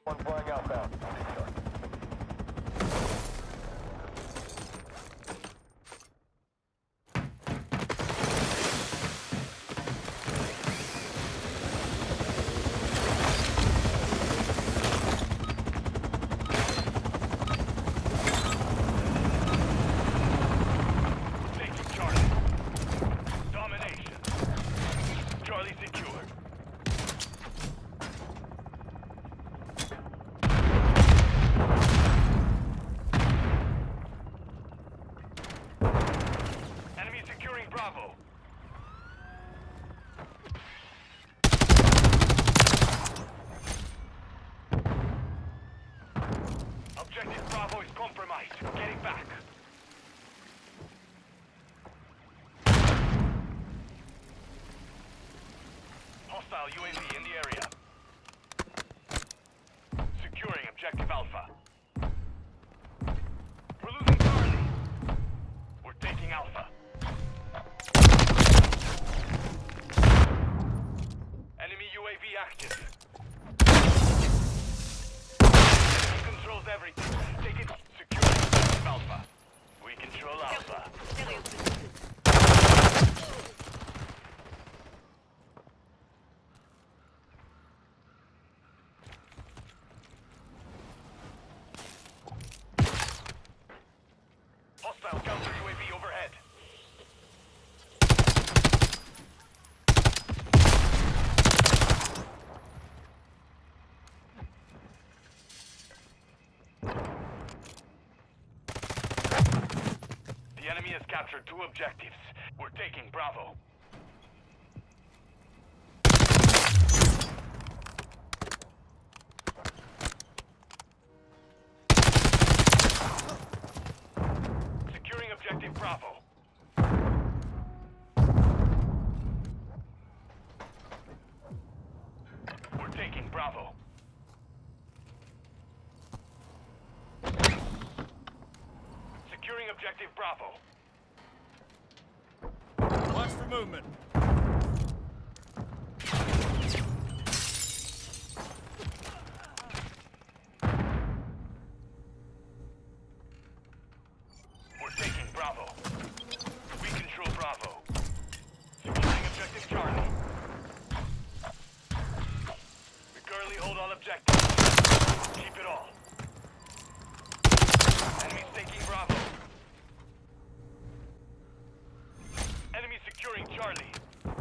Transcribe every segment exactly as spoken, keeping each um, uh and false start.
One flying outbound. Hostile U A V in the area. Securing objective Alpha. We're losing Charlie. We're taking Alpha. Enemy U A V active. He controls everything. Take it. Securing objective Alpha. We control Alpha. Hostile counter U A V overhead. The enemy has captured two objectives. We're taking Bravo. Objective Bravo. We're taking Bravo. Securing objective Bravo. Watch for movement. Bravo. We control Bravo. Securing objective Charlie. We currently hold all objectives. Keep it all. Enemies taking Bravo. Enemy securing Charlie.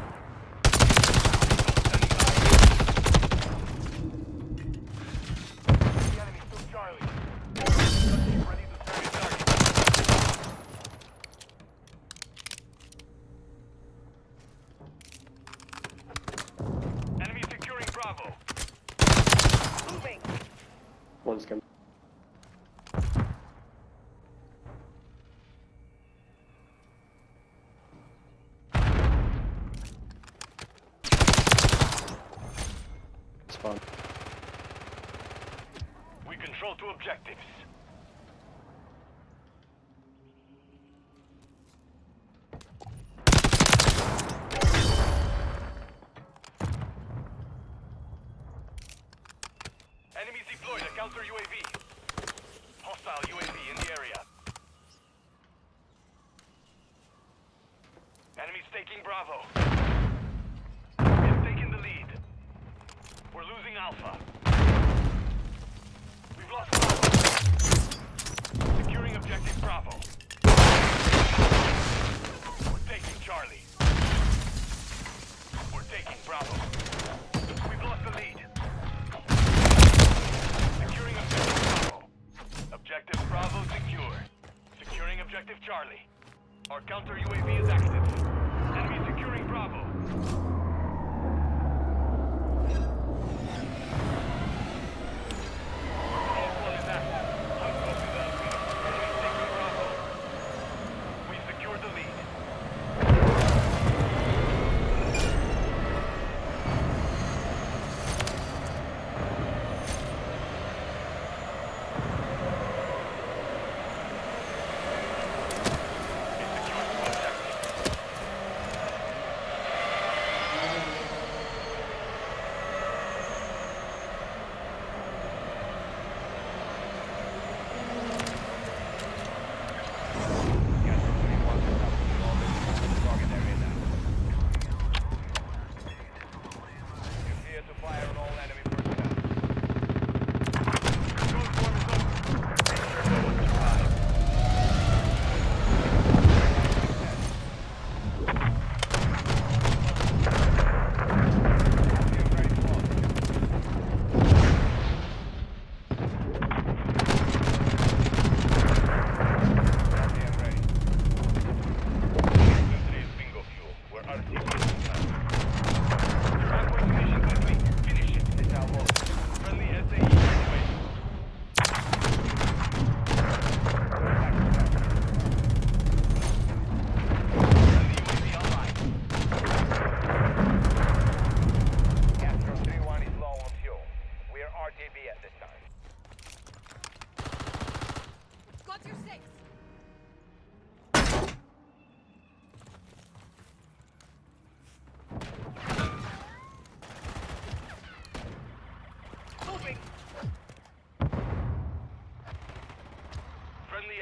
The enemy took Charlie. Ready to serve target. Bravo. Moving. One's coming. Spawn. We control two objectives. Enemies deployed a counter U A V. Hostile U A V in the area. Enemies taking Bravo. We've taken the lead. We're losing Alpha. We've lost Alpha. Securing objective Bravo. We're taking Charlie. We're taking Bravo. We've lost the lead. Securing objective Bravo. Objective Bravo secure. Securing objective Charlie. Our counter U A V is active. Enemy securing Bravo.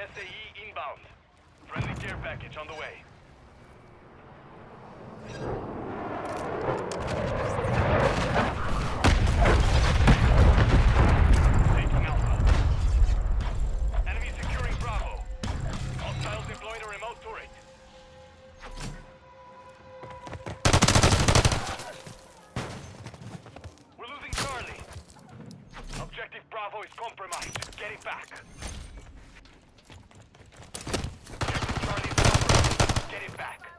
S A E inbound. Friendly care package on the way. Taking Alpha. Enemy securing Bravo. Hostiles deploying a remote turret. We're losing Charlie. Objective Bravo is compromised. Get it back. Objective Charlie is compromised. Get it back.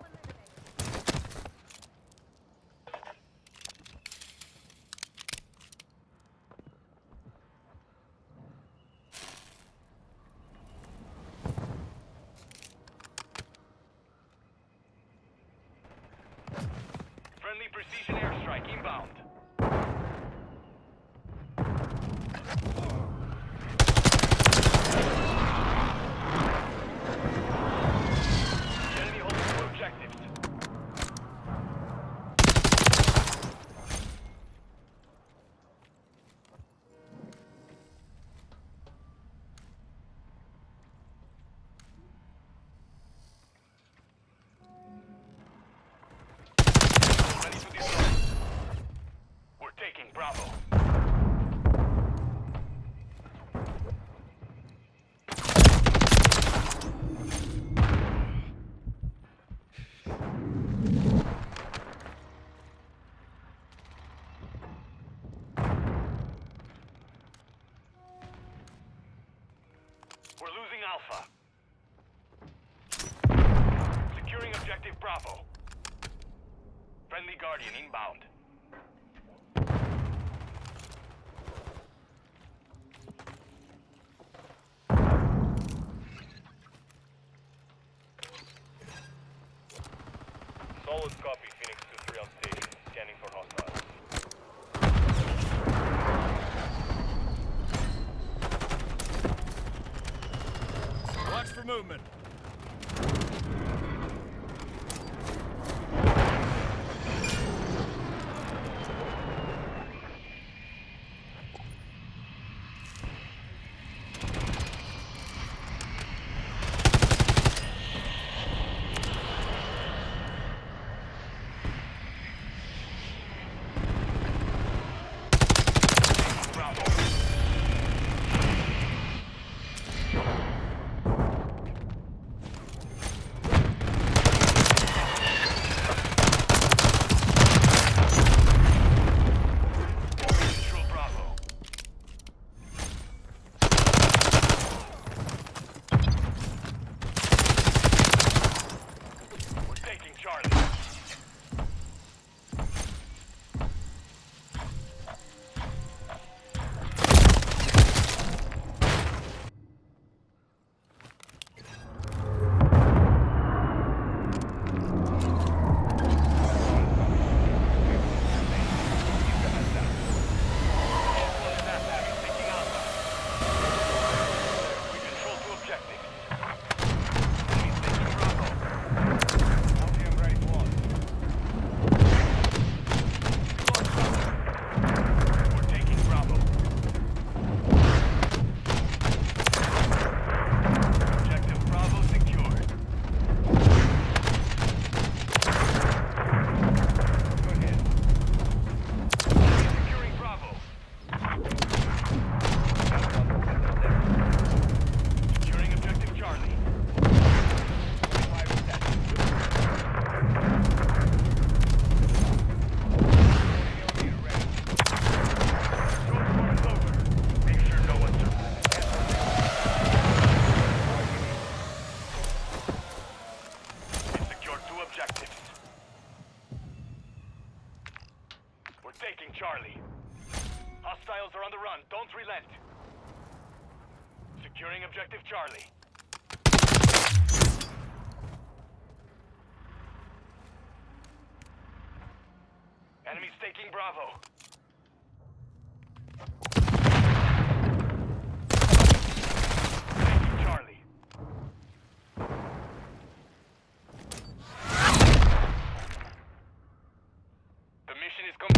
Friendly precision airstrike inbound. The enemy holds two objectives. Ready to deploy. We're taking Bravo. We're losing Alpha. Securing objective Bravo. Friendly Guardian inbound. Solid copy, Phoenix two three on station. Scanning for hostiles. Watch for movement. Bravo. Control Bravo. We're taking Charlie. Taking Alpha. We control two objectives. Enemy's taking Bravo. Altium ready one. We're taking Bravo. Objective Bravo secured. Go ahead. Securing Bravo. Securing objective Charlie. Fire set. Drone war is over. Make sure no one survives. We secured two objectives. We're taking Charlie. Hostiles are on the run. Don't relent. Securing objective Charlie. Enemies taking Bravo. Taking Charlie. The mission is complete.